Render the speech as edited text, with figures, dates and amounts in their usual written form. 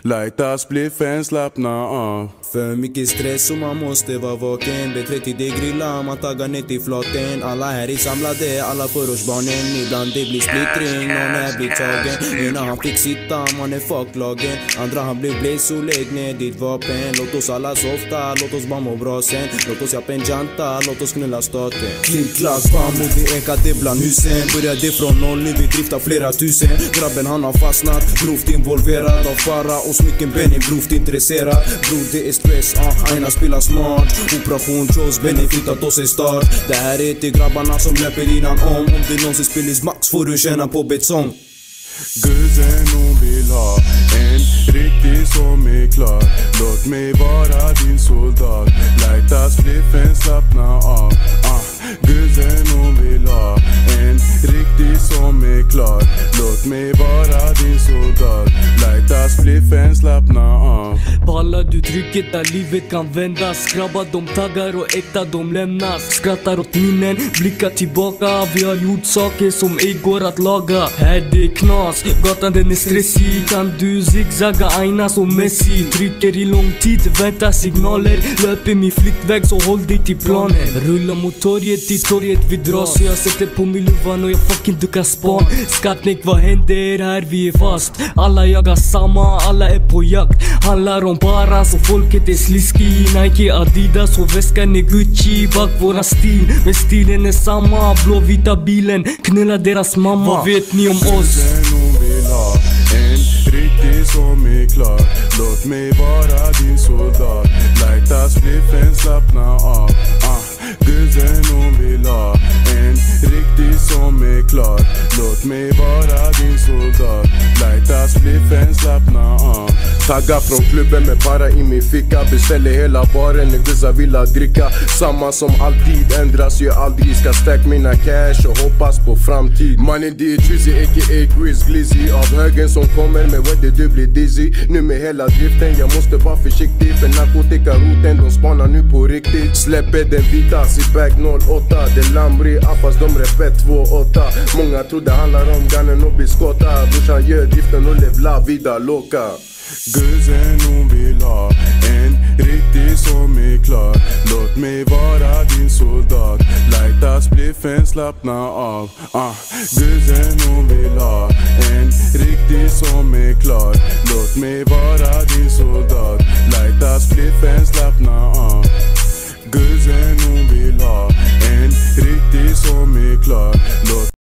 Lighta spliffen, slappna av. För mycket stress och man måste vara vaken. B30 det grillar, man taggar ner till flaten. Alla här är samlade, alla förortsbarnen. Ibland det blir splittring, någon här blir tagen. Ena han fick sitta, man är fucklagen. Andra han blev blaze och lägg ner ditt vapen. Låt oss alla softa, låt oss bara må bra sen. Låt oss jappa en janta, låt oss knulla staten. Klick, klack, bam och det ekade bland husen. Började från noll, nu vi driftar flera tusen. Grabben han har fastnat, grovt involverad av fara och smycken. Benny grovt intresserad, bror det är stress, aina spelar smart. Operation Joes, Benny flyttat oss en start. Det här är till grabbarna som löper innan om det någonsin spelas max får du känna på betsång. Guzzen hon vill ha en riktig som är klar. Låt mig vara din soldat. Lighta spliffen, slappna av. Guzzen hon vill ha en riktig som är klar. Låt mig vara din soldat. Lighta spliffen, slappna av. Pallar du trycket där livet kan vändas. Grabbar de taggar och äkta de lämnas. Skrattar åt minnen, blickar tillbaka. Vi har gjort saker som ej går att laga. Här det är knas, gatan den är stressig. Kan du zigzagga aina som Messi. Trycker i lång tid, väntar signaler. Löper min flyktväg så håll dig till planen. Rullar mot torget, till torget vi dras. Så jag sätter på mig luvan och jag fucking duckar span. Skatnik vad händer här, vi är fast. Alla jagar samma, alla är på jakt. Handlar om bara så folket är sliski. Nike, Adidas och väskan är Gucci. Bak våran stil, men stilen är samma. Blåvita bilen, knulla deras mamma. Vad vet ni om oss? Hon vill ha en riktig som är klar. Låt mig vara din soldat. Lighta spliffen, slappna av. Guzzen hon vill ha en riktig som är klar. Låt mig vara din soldat. Lighta spliffen, slappna av. Tagga från klubben med para i min ficka. Beställer hela baren när Guzza vill dricka. Samma som alltid, ändras ju aldrig. Ska stack mina cash och hoppas på framtid. Mannen det är Trizzy a.k.a. Chris Glizzy. Av högen som kommer med weather du blir dizzy. Nu med hela driften, jag måste vara försiktig. För narkotikaroten, de spanar nu på riktigt. Släpper den vita, Zipback 08. Det Lambri, fast de repet 28. Många tror det handlar om gannen och biskotta. Brorsan gör driften och lev la vida loca. Guzzen hon vill ha en riktig som är klar. Låt mig vara din soldat. Lighta spliffen, slappna av. Guzzen hon vill ha en riktig som är klar. Låt mig vara din soldat. Lighta spliffen, slappna av. Guzzen hon vill ha en riktig som är klar. Låt